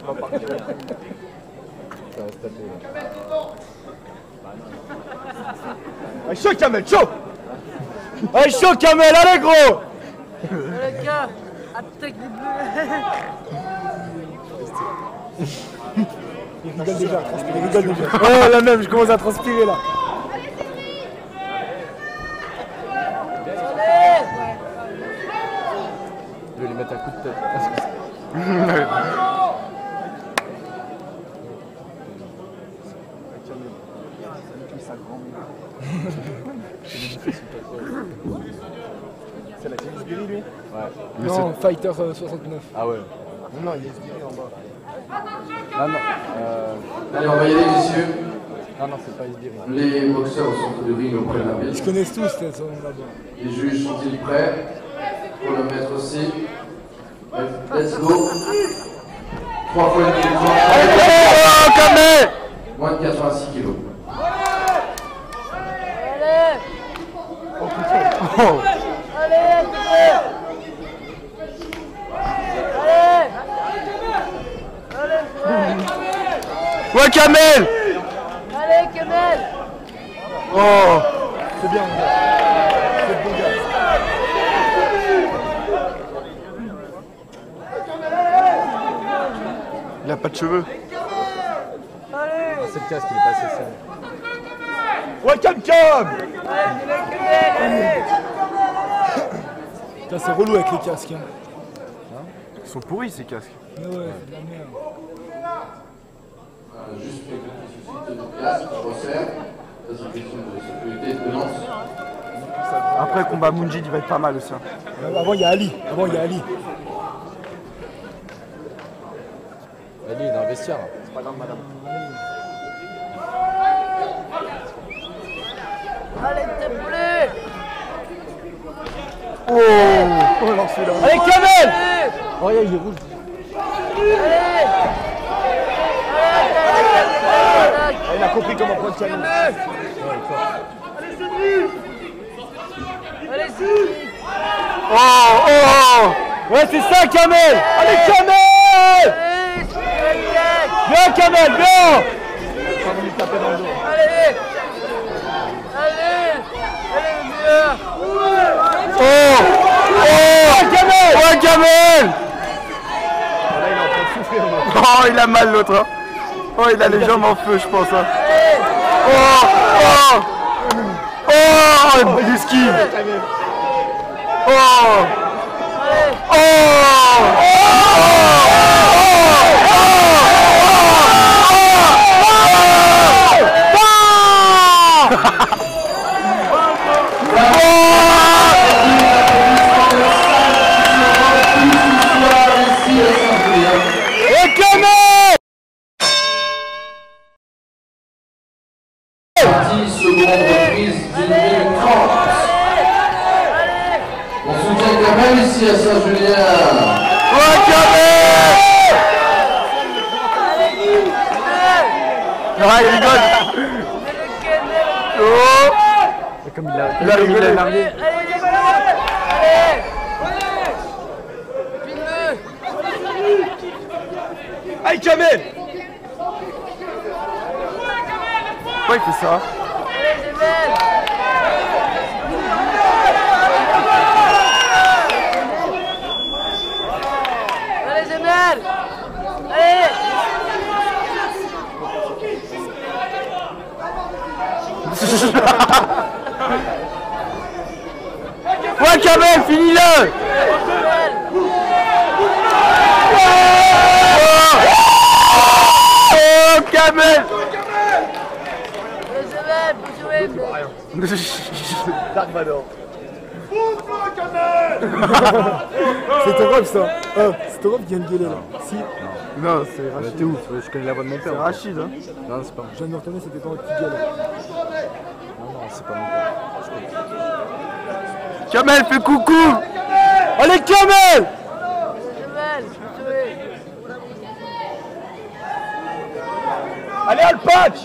va partir. Ça va se taper là. Allez, chaud Kamel, chaud. Allez, chaud Kamel, allez gros. Les gars, attaque des bleus. Il rigole déjà, il rigole déjà. Oh la même, je commence à transpirer là. Je vais lui mettre un coup de tête. C'est la tennis Berry lui? Ouais. Non, Fighter 69. Ah ouais. Non, il y a Berry en bas. Non, non. Allez, on va y aller, messieurs. Non, non, c'est pas Isbiri. Les boxeurs au centre du ring au préalable. Ils se connaissent tous, cette zone là-bas. Les juges sont-ils prêts? Pour le mettre aussi. Let's go. 3 fois une victoire. Oh, Kamel! Moins de 86 kilos. Allez! Oh putain! Oh! Allez, Ouais, Kamel! allez, Kamel! Oh! C'est bien, mon gars. C'est bon gars. Il a pas de cheveux. Allez! C'est le casque, il est passé ça. Ouais, Kam! Putain, c'est relou avec les casques. Hein. Ils sont pourris ces casques. Mais ouais, c'est de la merde. Juste quelques petits soucis de place, je resserre. Ça, c'est une question de sécurité et de lance. Après, le combat Mounjid, il va être pas mal aussi. Avant, il y a Ali. Avant, il y a Ali. Ali, il est dans le vestiaire. C'est pas grave, madame. Allez, t'es bleu! Oh! Oh, non, celui-là. Allez, Kamel! Oh, il est rouge. Allez! Il a compris comment prendre Kamel. Allez-y! Oh! Oh! Ouais, c'est ça, Kamel! Allez, Kamel! Bien, Kamel, bien! Allez! Allez! Allez, mieux! Oh! Oh! Kamel! Ouais, Kamel! Oh, il a mal l'autre. Hein. Oh, il a les jambes en feu, je pense. Hein. Oh! Oh! Oh! Du ski! Oh! Oh! Seconde reprise d'une minute 30. On soutient Kamel ici à Saint-Julien. Ouais, Kamel! Ah, il rigole! Oh! Comme il a rigolé. Allez! Allez, Kamel! Pourquoi il fait ça? Allez, Jamel! Allez! Ouais, Kamel, finis-le! Oh, Kamel! Allez, Jamel, faut jouer! Dark Vador. C'est ton ref, ça. C'est ton ref qui vient de gueuler là. Si. Non, c'est Rachid. T'es ouf, je connais la voix de mon père. C'est Rachid, hein. Non, c'est pas moi. Je viens de me retourner, c'était ton ref qui gueule. Non, non, c'est pas mon père. Kamel, fais coucou! Allez, Kamel! Jamel, faut jouer! Allez, Alpatch!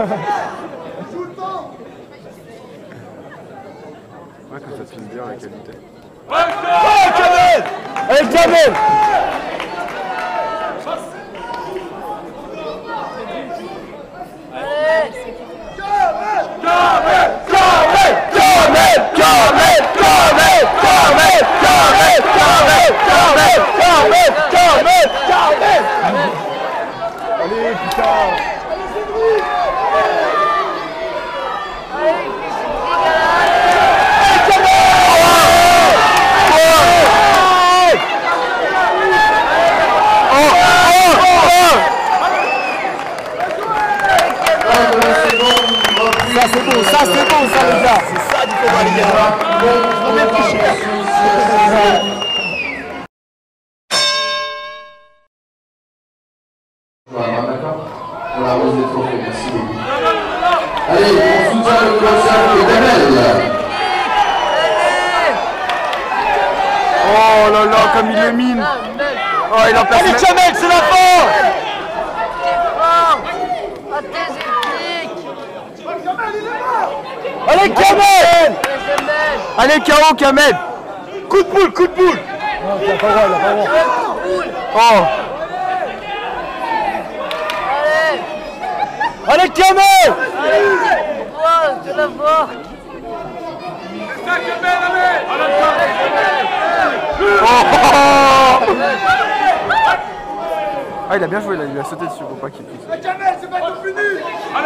Ouais, que ça finit bien la qualité. Ouais, Kamel! Allez, Kamel! Voilà, d'accord. Pour la remise des trophées, merci beaucoup. Allez, on soutient le concert de KAMEL. Oh là là, comme il le mine. Oh, il en passe. Allez, KAMEL, c'est la fin. À tes épiques. Allez, KAMEL. Allez, KO, KAMEL. Coup de boule, coup de boule. Non, il a pas le droit, il a pas le droit. Oh. Allez, KAMEL. Je la vois. Ah, il a bien joué là, il a sauté dessus pour pas qu'il puisse. KAMEL, c'est pas tout fini.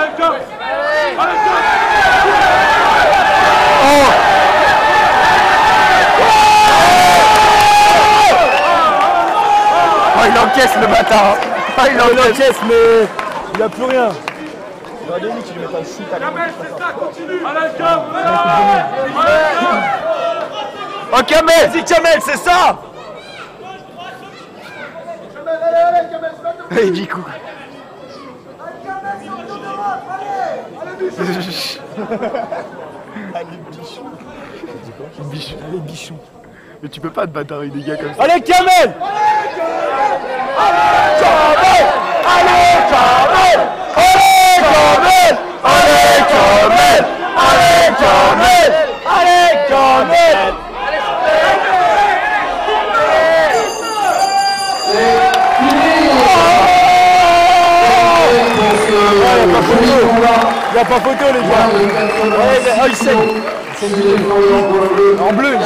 Oh, il encaisse le bâtard. Ah, il encaisse, mais il a plus rien. Il aurait dit qu'il lui met pas le shoot à KAMEL, c'est ça, continue. Oh, KAMEL. Vas-y, KAMEL, c'est ça. Allez, KAMEL, c'est pas tout fini. Il dit coup. Allez, bichon. Bichon. Allez, bichon. Mais tu peux pas te battre avec des gars comme ça. Allez, KAMEL. Allez, KAMEL. Allez, KAMEL. Allez, KAMEL. Allez, KAMEL. Allez, KAMEL. Il n'y a pas photo, les gars. Ouais, il saigne. En bleu,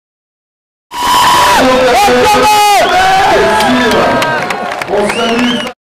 on salue.